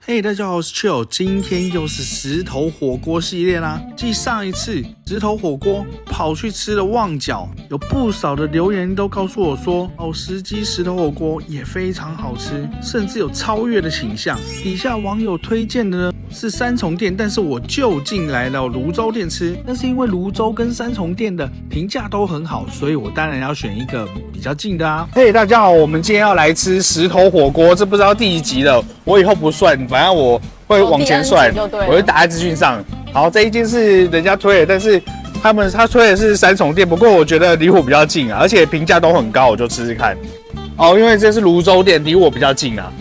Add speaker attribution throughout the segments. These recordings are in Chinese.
Speaker 1: 嘿，大家好，我是 Chill， 今天又是石头火锅系列啦。继上一次石头火锅跑去吃了旺角，有不少的留言都告诉我说，时基石头火锅也非常好吃，甚至有超越的倾向。底下网友推荐的呢是三重店，但是我就近来到泸州店吃，那是因为泸州跟三重店的评价都很好，所以我当然要选一个比较近的啊。
Speaker 2: 嘿，大家好，我们今天要来吃石头火锅，这不知道第几集了，我以后不算，反正我会往前算，我会打在资讯上。好，这一间是人家推的，但是他推的是三重店，不过我觉得离我比较近啊，而且评价都很高，我就吃吃看。哦，因为这是泸州店，离我比较近啊。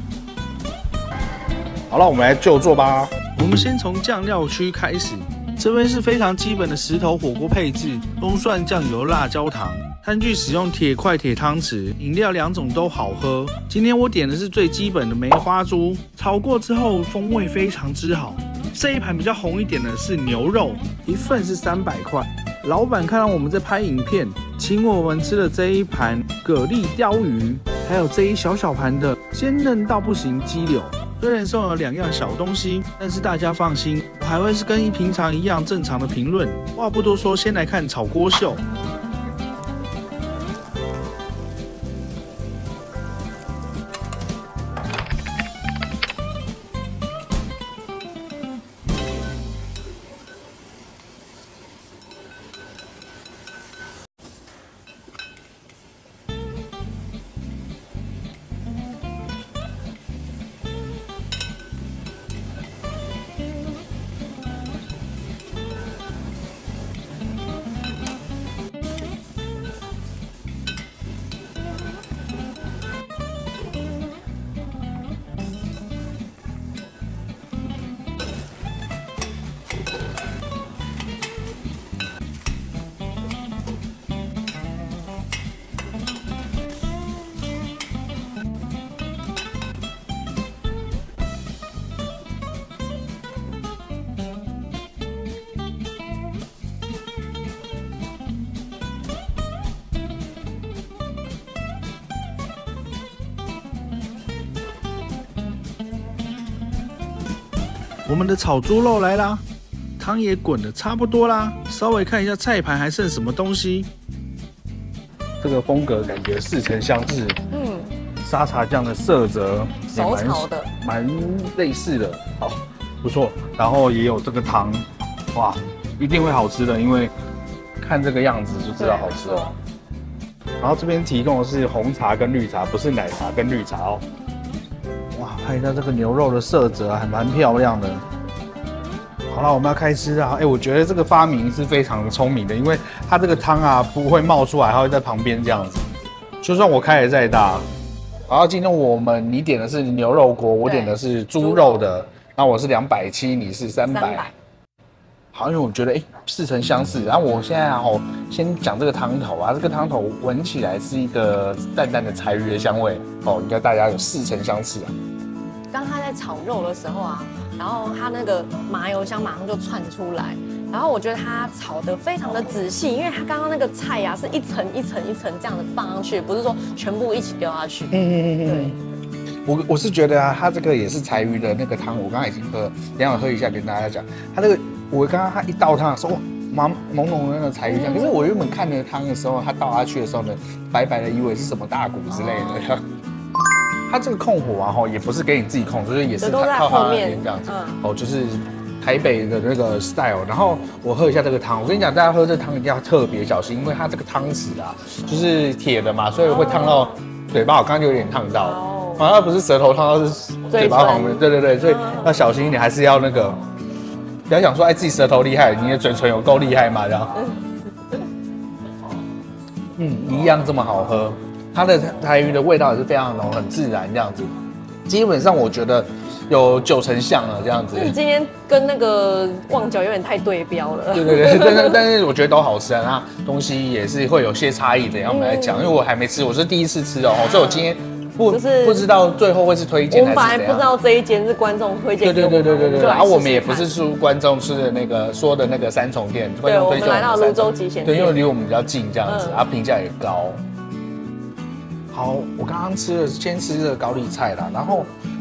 Speaker 2: 好了，我们来就座吧。
Speaker 1: 我们先从酱料区开始，这边是非常基本的石头火锅配置，葱蒜酱油辣椒糖。餐具使用铁块铁汤匙，饮料2种都好喝。今天我点的是最基本的梅花猪，炒过之后风味非常之好。这一盘比较红一点的是牛肉，一份是300块。老板看到我们在拍影片，请我们吃了这一盘蛤蜊鲷鱼，还有这一小小盘的鲜嫩到不行鸡柳。虽然送了2样小东西，但是大家放心，我还会是跟平常一样正常的评论。话不多说，先来看炒锅秀。我们的炒猪肉来啦，汤也滚得差不多啦，稍微看一下菜盘还剩什么东西。
Speaker 2: 这个风格感觉似曾相识，沙茶酱的色泽
Speaker 3: 手炒的
Speaker 2: 蛮类似的，好不错。然后也有这个汤，哇，一定会好吃的，因为看这个样子就知道好吃了。然后这边提供的是红茶跟绿茶，不是奶茶跟绿茶哦。哇，看一下这个牛肉的色泽还蛮漂亮的。好了，我们要开吃啊！我觉得这个发明是非常的聪明的，因为它这个汤啊不会冒出来，它会在旁边这样子。就算我开得再大，然后今天你点的是牛肉锅，我点的是猪肉的，那我是270，你是300。好，因为我觉得似曾相识。然后我现在先讲这个汤头啊，这个汤头闻起来是一个淡淡的柴鱼的香味哦，应该大家有似曾相识啊。
Speaker 3: 当他在炒肉的时候啊，然后他那个麻油香马上就窜出来，然后我觉得他炒得非常的仔细，因为他刚刚那个菜呀是一层一层一层这样子放上去，不是说全部一起丢下去。对。
Speaker 2: 我是觉得啊，它这个也是柴鱼的那个汤，我刚刚已经喝，等一下我喝一下跟大家讲，它那个我刚刚它一倒汤的时候，哇，朦胧的那个柴鱼香，可是我原本看那个汤的时候，它倒下去的时候呢，白白的以为是什么大骨之类的。它这个控火啊，也不是给你自己控，就是也是靠它那边这样子，就是台北的那个 style。然后我喝一下这个汤，我跟你讲，大家喝这汤一定要特别小心，因为它这个汤匙啊，就是铁的嘛，所以会烫到嘴巴，我刚刚就有点烫到。反而不是舌头烫到，是嘴巴旁边。对，所以要小心一点，还是要那个，不要想说自己舌头厉害，你的嘴唇有够厉害嘛，这样。一样这么好喝，它的台鱼的味道也是非常浓，很自然这样子。基本上我觉得有90%像了这样子。
Speaker 3: 今天跟那个旺角有点太对标了。
Speaker 2: 对，但是我觉得都好吃啊，那东西也是会有些差异的，然后我们来讲，因为我还没吃，我是第一次吃所以我今天。不知道最后会是推荐还是怎样。我们
Speaker 3: 本来不知道这一间是观众推荐给我们。
Speaker 2: 对。然后我们也不是说观众吃的那个说的那个三重店，
Speaker 3: 对，我们来到泸州极限店，
Speaker 2: 对，因为离我们比较近这样子，评价也高。好，我刚刚先吃了高丽菜啦，然后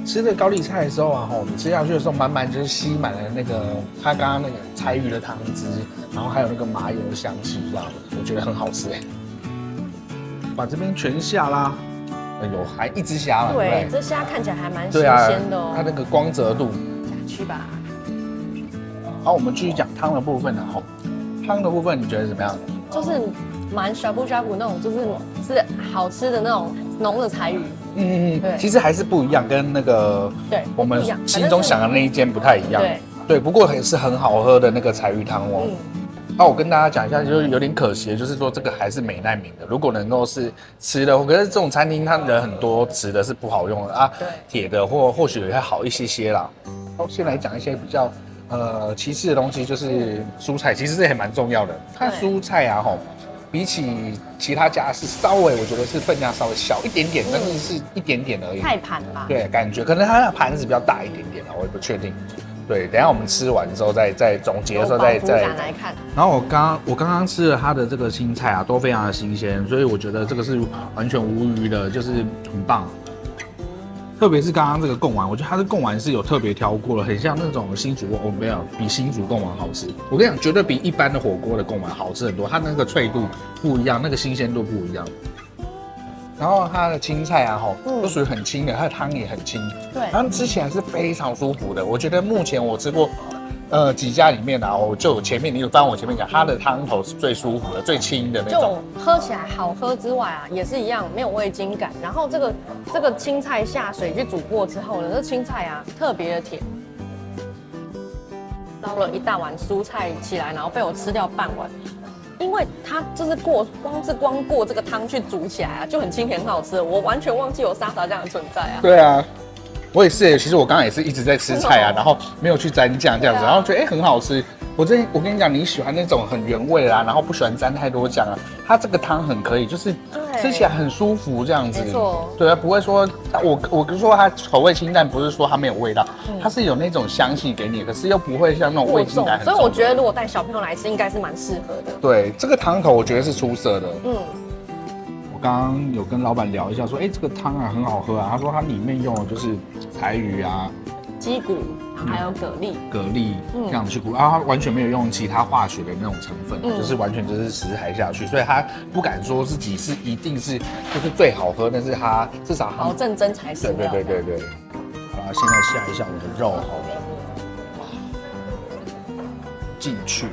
Speaker 1: 吃这个高丽菜的时候啊，你吃下去的时候，满满就是吸满了那个它刚刚那个柴鱼的汤汁，然后还有那个麻油的香气，这样我觉得很好吃哎。把这边全下啦，有还一只虾嘛，
Speaker 3: 对，这虾看起来还蛮新鲜的哦。
Speaker 1: 它那个光泽度。
Speaker 3: 下去吧。
Speaker 1: 好，我们继续讲汤的部分了哈。汤的部分你觉得怎么样？
Speaker 3: 就是蛮呷哺呷哺那种，是好吃的那种浓的柴鱼。对，
Speaker 1: 其实还是不一样，跟那个我们心中想的那一间不太一样。对，不过也是很好喝的那个柴鱼汤哦。那我跟大家讲一下，就是有点可惜，就是说这个还是美奈皿的。如果能够是瓷的，可是这种餐厅它人很多，瓷的是不好用的啊。铁的或许也还好一些啦。好，先来讲一些比较其次的东西，就是蔬菜，其实这也蛮重要的。它蔬菜啊，比起其他家是稍微，我觉得是分量稍微小一点点，但是是一点点而已。
Speaker 3: 菜盘吧？
Speaker 1: 对，感觉可能它的盘子比较大一点点啊，我也不确定。对，等一下我们吃完之后再总结的时候再
Speaker 3: 来看。
Speaker 1: 然后我刚刚吃了它的这个青菜啊，都非常的新鲜，所以我觉得这个是完全无虞的，就是很棒。特别是刚刚这个贡丸，我觉得它的贡丸是有特别挑过的，很像那种新竹贡，没有比新竹贡丸好吃。我跟你讲，绝对比一般的火锅的贡丸好吃很多，它那个脆度不一样，那个新鲜度不一样。然后它的青菜啊，都属于很轻的，它的汤也很轻，对，然后吃起来是非常舒服的。我觉得目前我吃过，几家里面啊，我就前面你有翻我前面讲，它的汤头是最舒服的、最轻的那种。
Speaker 3: 就喝起来好喝之外啊，也是一样没有味精感。然后这个青菜下水去煮过之后呢，这青菜啊特别的甜。捞了一大碗蔬菜起来，然后被我吃掉半碗。因为它就是光过这个汤去煮起来啊，就很清甜很好吃。我完全忘记有沙茶酱的存在啊。
Speaker 1: 对啊，我也是。其实我刚刚也是一直在吃菜啊，然后没有去沾酱这样子，然后觉得很好吃。我跟你讲，你喜欢那种很原味啦，然后不喜欢沾太多酱啊，它这个汤很可以，就是吃起来很舒服这样子。没错。对啊，不会说我跟说它口味清淡，不是说它没有味道，它是有那种香气给你，可是又不会像那种味精感很重。
Speaker 3: 所以我觉得如果带小朋友来吃，应该是蛮适合的。
Speaker 1: 对，这个汤头我觉得是出色的。我刚刚有跟老板聊一下，说，这个汤啊很好喝啊。他说它里面用的就是柴鱼啊、
Speaker 3: 鸡骨，还有蛤蜊
Speaker 1: 这样子去煮，然后它完全没有用其他化学的那种成分，就是完全就是食材下去，所以他不敢说自己是一定是就是最好喝，但是他至少
Speaker 3: 保证真材实料。
Speaker 1: 对。好了，现在下一下我的肉好了，进去。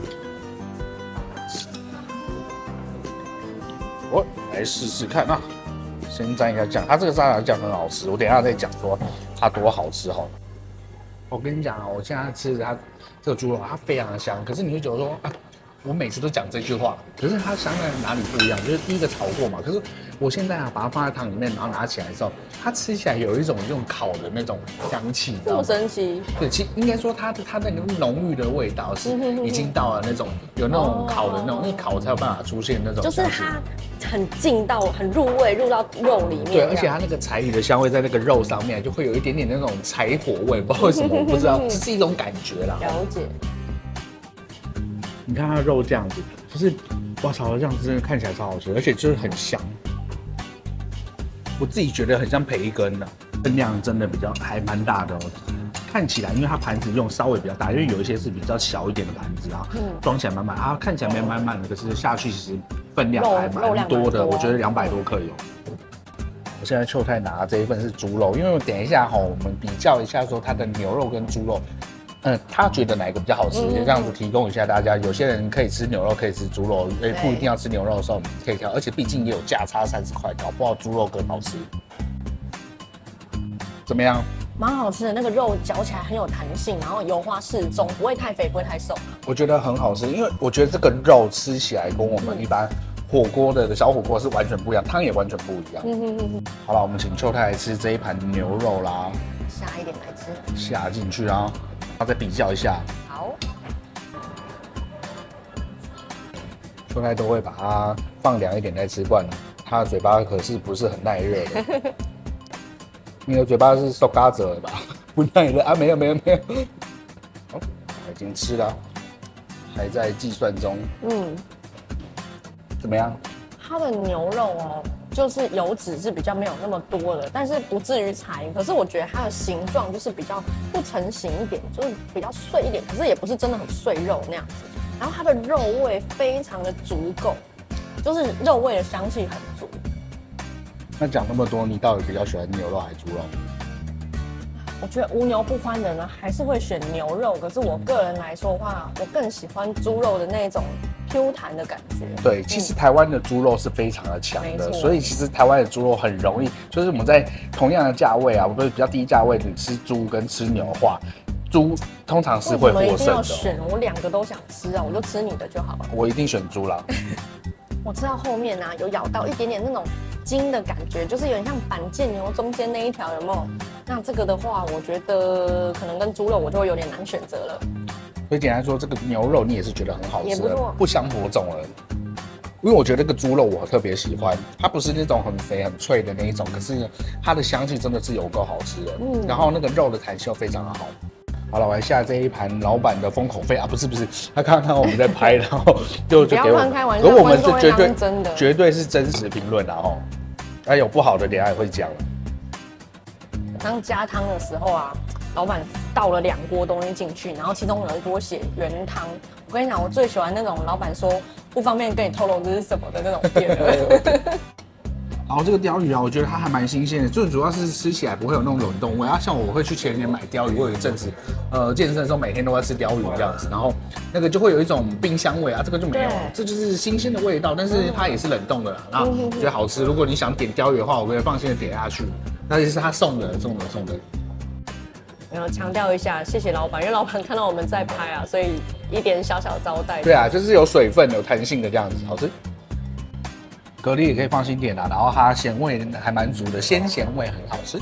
Speaker 1: 我来试试看啊，先蘸一下酱，它这个沙茶酱很好吃，我等一下再讲说它多好吃好了。我跟你讲啊，我现在吃的它这个猪肉，它非常的香。可是你会觉得说，我每次都讲这句话，可是它香在哪里不一样？就是第一个炒过嘛，可是我现在啊把它放在汤里面，然后拿起来的时候，它吃起来有一种用烤的那种香气，
Speaker 3: 这么神奇？
Speaker 1: 对，其实应该说它那个浓郁的味道是已经到了那种有那种烤的那种，因为烤才有办法出现那种，
Speaker 3: 就是它很进到很入味，入到肉里面。
Speaker 1: 对，而且它那个柴鱼的香味在那个肉上面，就会有一点点那种柴火味，不知道为什么，我不知道，这是一种感觉啦。
Speaker 3: 了解。
Speaker 1: 你看它的肉这样子，就是哇，炒的这样子真的看起来超好吃，而且就是很香。我自己觉得很像培根的，分量真的比较还蛮大的哦。看起来，因为它盘子用稍微比较大，因为有一些是比较小一点的盘子啊，装起来满满啊，看起来没满满的，可是下去其实分量还蛮多的，我觉得200多克有。我现在秋太拿这一份是猪肉，因为我等一下我们比较一下说它的牛肉跟猪肉。他觉得哪一个比较好吃？这样子提供一下大家。有些人可以吃牛肉，可以吃猪肉，不一定要吃牛肉的时候可以挑。而且毕竟也有价差30块，搞不好猪肉更好吃。怎么样？
Speaker 3: 蛮好吃的，那个肉嚼起来很有弹性，然后油花适中，不会太肥，不会太瘦。
Speaker 1: 我觉得很好吃，因为我觉得这个肉吃起来跟我们一般火锅的小火锅是完全不一样，汤也完全不一样。好了，我们请秋太来吃这一盘牛肉啦。
Speaker 3: 下一点来吃。
Speaker 1: 下进去啊。再比较一下，
Speaker 3: 好。
Speaker 1: 秋太都会把它放凉一点再吃惯了，他的嘴巴可是不是很耐热的。你的嘴巴是受嘎子了吧？不耐热啊？没有。好，已经吃了，还在计算中。怎么样？
Speaker 3: 它的牛肉哦， 就是油脂是比较没有那么多的，但是不至于柴。可是我觉得它的形状就是比较不成形一点，就是比较碎一点，可是也不是真的很碎肉那样子。然后它的肉味非常的足够，就是肉味的香气很足。
Speaker 2: 那讲那么多，你到底比较喜欢牛肉还是猪肉？
Speaker 3: 我觉得无牛不欢的人呢，还是会选牛肉。可是我个人来说的话，我更喜欢猪肉的那种 Q 弹的感觉。
Speaker 2: 对，其实台湾的猪肉是非常的强的，所以其实台湾的猪肉很容易，就是我们在同样的价位啊，不是比较低价位，你吃猪跟吃牛的话，猪通常是会获胜的。
Speaker 3: 我一定要选，我2个都想吃啊，我就吃你的就好了。
Speaker 2: 我一定选猪啦。
Speaker 3: 我吃到后面啊，有咬到一点点那种筋的感觉，就是有点像板腱牛中间那一条，有没有？那这个的话，我觉得可能跟猪肉我就会有点难选择了。
Speaker 2: 所以简单说，这个牛肉你也是觉得很好吃的，
Speaker 3: 也不错，
Speaker 2: 不相伯仲了。因为我觉得这个猪肉我特别喜欢，它不是那种很肥很脆的那一种，可是它的香气真的是有够好吃的。然后那个肉的弹性又非常的好。好了，玩下这一盘老板的封口费啊，不是，他刚刚看到我们在拍，然后就给我们，可我们是绝对是真实评论啦吼，还有不好的等下也会讲。
Speaker 3: 当加汤的时候啊，老板倒了2锅东西进去，然后其中有一锅写原汤。我跟你讲，我最喜欢那种老板说不方便跟你透露这是什么的那种店了。
Speaker 2: 然后这个鲷鱼啊，我觉得它还蛮新鲜的，最主要是吃起来不会有那种冷冻味。像我会去前年买鲷鱼，我有一阵子，健身的时候每天都在吃鲷鱼这样子，然后那个就会有一种冰箱味啊，这个就没有，这就是新鲜的味道，但是它也是冷冻的啦，那我觉得好吃。如果你想点鲷鱼的话，我可以放心的点下去，那就是他送的。
Speaker 3: 然后强调一下，谢谢老板，因为老板看到我们在拍啊，所以一点小小招待。
Speaker 2: 对啊，就是有水分、有弹性的这样子，好吃。蛤蜊也可以放心点啦，然后它咸味还蛮足的，鲜咸味很好吃。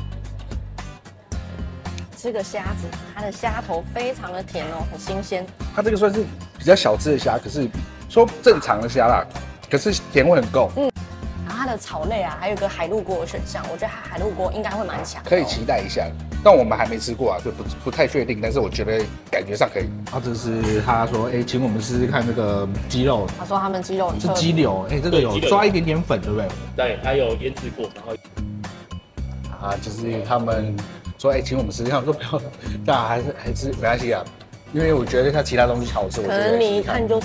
Speaker 3: 这个虾子，它的虾头非常的甜哦，很新鲜。
Speaker 2: 它这个算是比较小只的虾，可是说正常的虾啦，可是甜味很够。
Speaker 3: 然后它的草类啊，还有一个海陆锅的选项，我觉得它海陆锅应该会蛮强的，
Speaker 2: 可以期待一下。但我们还没吃过啊，所以不太确定，但是我觉得感觉上可以。这是他说，请我们试试看这个鸡肉。
Speaker 3: 他说他们鸡肉很
Speaker 2: 是鸡柳，这个有抓一点点粉，对不对？
Speaker 4: 对，它有腌制过，然
Speaker 2: 后就是他们说，请我们试试看，我说不要，但还是没关系啊，因为我觉得它其他东西好吃，
Speaker 3: 可能你一看就是。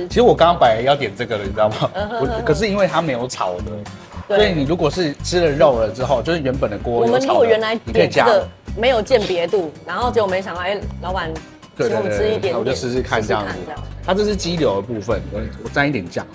Speaker 2: 其实我刚刚本来要点这个了，你知道吗？可是因为它没有炒的。所以你如果是吃了肉了之后，就是原本的锅，
Speaker 3: 我们如果原来点这个没有鉴别度，然后结果没想到，老板请我们吃一点，
Speaker 2: 我就试试看这样子。它这是鸡柳的部分，我沾一点酱，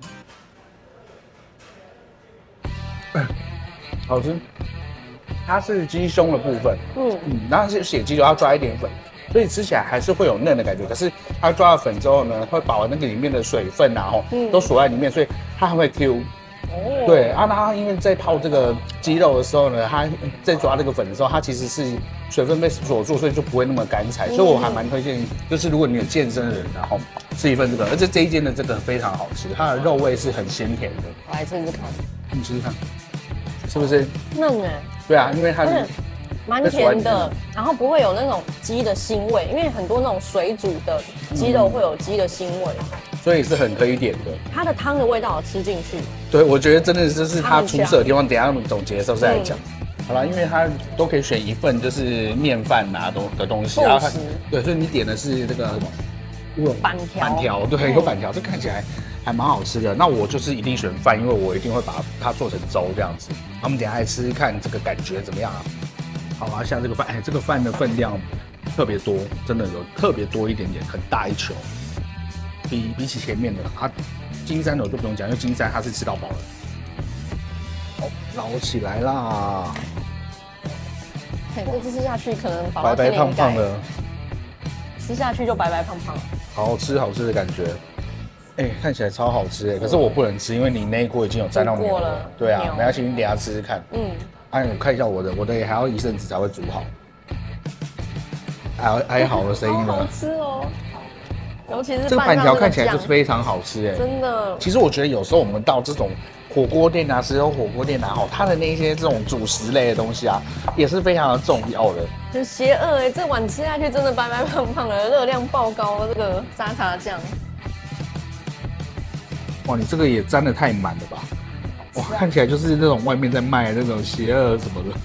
Speaker 2: 好吃。它是鸡胸的部分，然后是血鸡柳，要抓一点粉，所以吃起来还是会有嫩的感觉。可是它抓了粉之后呢，会把那个里面的水分啊，都锁在里面，所以它很会 Q。对啊，那它因为在泡这个鸡肉的时候呢，它在抓这个粉的时候，它其实是水分被锁住，所以就不会那么干柴。所以我还蛮推荐，就是如果你有健身的人，然后吃一份这个，而且这一间的这个非常好吃，它的肉味是很鲜甜的。
Speaker 3: 我来吃吃看，
Speaker 2: 你吃吃看，是不是
Speaker 3: 嫩哎？
Speaker 2: 对啊，因为它
Speaker 3: 蛮甜的，然后不会有那种鸡的腥味，因为很多那种水煮的鸡肉会有鸡的腥味。
Speaker 2: 所以是很可以点的，
Speaker 3: 它的汤的味道有吃进去。
Speaker 2: 对，我觉得真的是它出色的地方。等一下我们总结的时候再来讲。好了，因为它都可以选一份，就是面饭啊的东西啊。对，所以你点的是这个
Speaker 3: 板条，
Speaker 2: 对，有板条，这看起来还蛮好吃的。那我就是一定选饭，因为我一定会把它做成粥这样子。我们等一下来吃吃看这个感觉怎么样啊？好啊，像这个饭，这个饭的分量特别多，真的有特别多一点点，很大一球。比起前面的金山的我就不用讲，因为金山它是吃到饱了。好，捞起来啦！
Speaker 3: 这吃下去可能
Speaker 2: 白白胖胖的，
Speaker 3: 吃下去就白白胖胖。
Speaker 2: 好吃的感觉。看起来超好吃可是我不能吃，因为你那一锅已经有沾到牛了。对啊，没关系，你等一下吃吃看。我看一下我的也还要一阵子才会煮好。哀嚎的声音呢？
Speaker 3: 好吃哦。尤其是
Speaker 2: 这个板条看起来就是非常好吃
Speaker 3: 真的。其
Speaker 2: 实我觉得有时候我们到这种火锅店啊，石头火锅店啊，它的那些这种主食类的东西啊，也是非常的重要的。
Speaker 3: 很邪恶这碗吃下去真的白白胖胖的，热量爆高。这个沙茶酱，
Speaker 2: 哇，你这个也沾得太满了吧？
Speaker 3: 吃啊。
Speaker 2: 看起来就是那种外面在卖的那种邪恶什么的。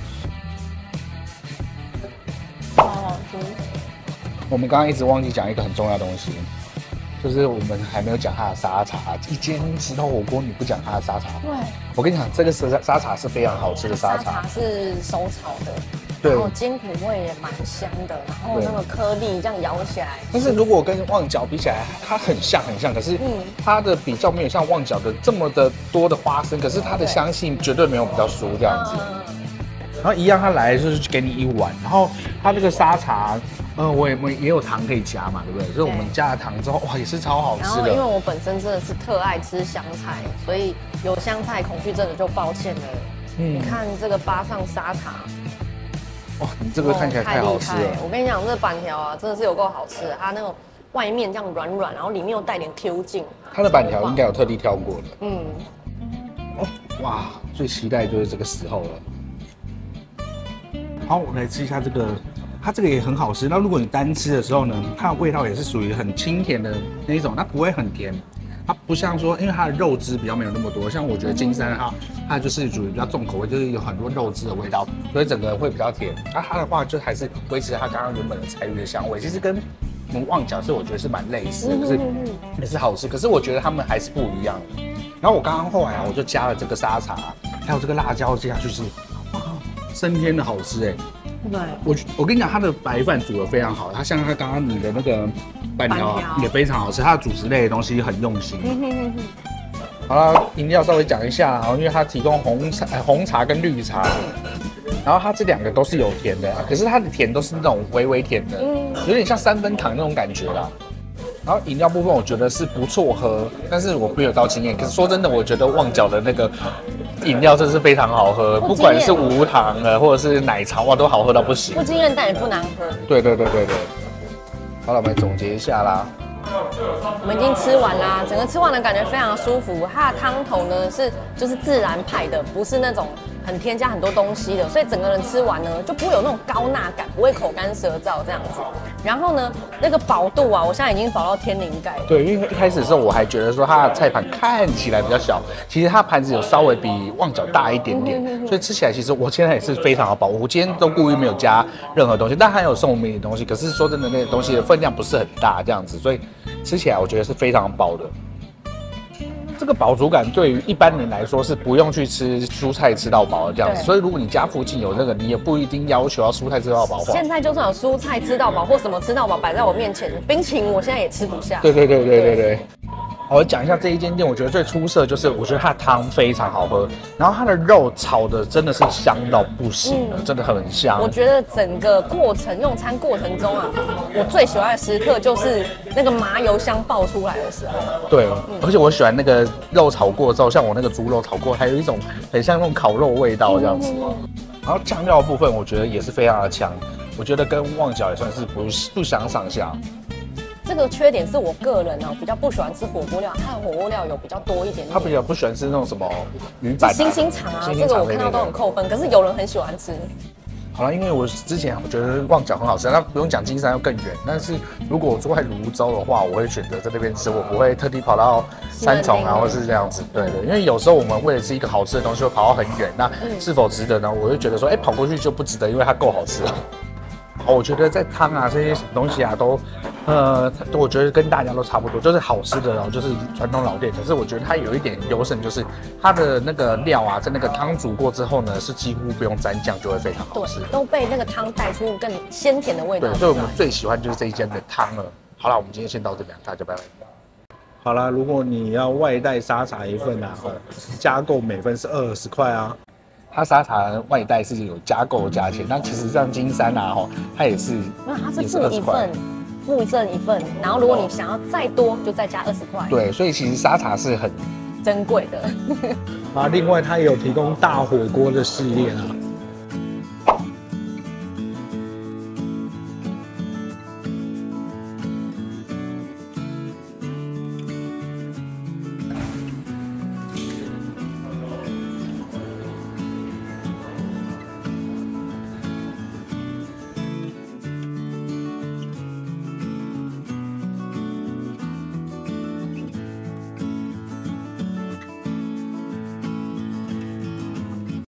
Speaker 3: 好好吃。
Speaker 2: 我们刚刚一直忘记讲一个很重要的东西，就是我们还没有讲它的沙茶。一间石头火锅你不讲它的沙茶，
Speaker 3: 对，
Speaker 2: 我跟你讲，这个沙茶是非常好吃的沙茶，
Speaker 3: 是手炒的，
Speaker 2: 对
Speaker 3: 然后坚果味也蛮香的，然后那个颗粒这样咬起来。
Speaker 2: 但是如果跟旺角比起来，它很像，可是它的比较没有像旺角的这么的多的花生，可是它的香气绝对没有比较酥这样子。然后一样，它来就是给你一碗，然后它这个沙茶，我也有糖可以加嘛，对不对？所以我们加了糖之后，哇，也是超好吃的。
Speaker 3: 然后因为我本身真的是特爱吃香菜，所以有香菜恐惧症的就抱歉了。你看这个巴上沙茶，
Speaker 2: 哇，你这个看起来太好吃了。
Speaker 3: 我跟你讲，这板条啊，真的是有够好吃的。它那种外面这样软软，然后里面又带点 Q 劲。
Speaker 2: 它的板条应该有特地挑过的。哇，最期待就是这个时候了。好，我来吃一下这个，它这个也很好吃。那如果你单吃的时候呢，它的味道也是属于很清甜的那一种，它不会很甜。它不像说，因为它的肉汁比较没有那么多，像我觉得金山它就是属于比较重口味，就是有很多肉汁的味道，所以整个会比较甜。那它的话就还是维持它刚刚原本的柴鱼的香味，其实跟我们旺角是我觉得是蛮类似的，可是也是好吃。可是我觉得他们还是不一样。然后我刚刚后来我就加了这个沙茶，还有这个辣椒接下去是，哇，升天的好吃哎。对，我跟你讲，它的白饭煮得非常好，它像它刚刚你的那个板条也非常好吃，它的主食类的东西很用心。好了，饮料稍微讲一下，因为它提供红茶跟绿茶，然后它这两个都是有甜的，可是它的甜都是那种微微甜的，有点像3分糖那种感觉啦。然后饮料部分我觉得是不错喝，但是我没有到惊艳。可是说真的，我觉得旺角的那个饮料真是非常好喝，不管是无糖的或者是奶茶，哇，都好喝到不行。
Speaker 3: 不惊艳但也不难喝。
Speaker 2: 对。好了，我们总结一下啦。
Speaker 3: 我们已经吃完啦，整个吃完的感觉非常舒服。它的汤头呢就是自然派的，不是那种很添加很多东西的，所以整个人吃完呢就不会有那种高钠感，不会口干舌燥这样子。然后呢，那个饱度啊，我现在已经饱到天灵盖了。
Speaker 2: 对，因为一开始的时候我还觉得说它的菜盘看起来比较小，其实它盘子有稍微比旺角大一点点，所以吃起来其实我现在也是非常的饱。我今天都故意没有加任何东西，但还有送我们一点东西，可是说真的，那个东西的分量不是很大这样子，所以吃起来我觉得是非常饱的。这个饱足感对于一般人来说是不用去吃蔬菜吃到饱的这样子，所以如果你家附近有这个，你也不一定要求要蔬菜吃到饱。
Speaker 3: 现在就算有蔬菜吃到饱或什么吃到饱摆在我面前，冰淇淋我现在也吃不下。
Speaker 2: 对。好，我讲一下这一间店，我觉得最出色就是我觉得它的汤非常好喝，然后它的肉炒的真的是香到不行了，真的很香。
Speaker 3: 我觉得整个用餐过程中啊，我最喜欢的时刻就是那个麻油香爆出来的时候。
Speaker 2: 对，而且我喜欢那个肉炒过之后，像我那个猪肉炒过，还有一种很像那种烤肉味道这样子。然后酱料的部分，我觉得也是非常的强，我觉得跟旺角也算是不相上下。
Speaker 3: 这个缺点是我个人比较不喜欢吃火锅料，它的火锅料有比较多一点点。
Speaker 2: 他比较不喜欢吃那种什么鱼板、
Speaker 3: 星星肠啊，这个我看到都很扣分，可是有人很喜欢吃。
Speaker 2: 好了，因为我之前我觉得旺角很好吃，那不用讲金山要更远。但是如果我住在泸州的话，我会选择在那边吃，我不会特地跑到三重啊，或是这样子。对，因为有时候我们为了吃一个好吃的东西，会跑到很远，那是否值得呢？我会觉得说，跑过去就不值得，因为它够好吃了。好，我觉得在汤啊这些什么东西啊都，我觉得跟大家都差不多，就是好吃的就是传统老店。可是我觉得它有一点优胜，就是它的那个料啊，在那个汤煮过之后呢，是几乎不用沾酱就会非常好吃。
Speaker 3: 对，都被那个汤带出更鲜甜的味道。
Speaker 2: 对，所以我们最喜欢就是这一间的汤了。好了，我们今天先到这边，大家拜拜。好啦，如果你要外带沙茶一份啊，加购每份是20块啊。它沙茶外带是有加购的价钱，那其实像金山啊，它也是，
Speaker 3: 那它是付一份，附赠一份，然后如果你想要再多，就再加20块。
Speaker 2: 对，所以其实沙茶是很
Speaker 3: 珍贵的。
Speaker 1: 另外它也有提供大火锅的系列啊。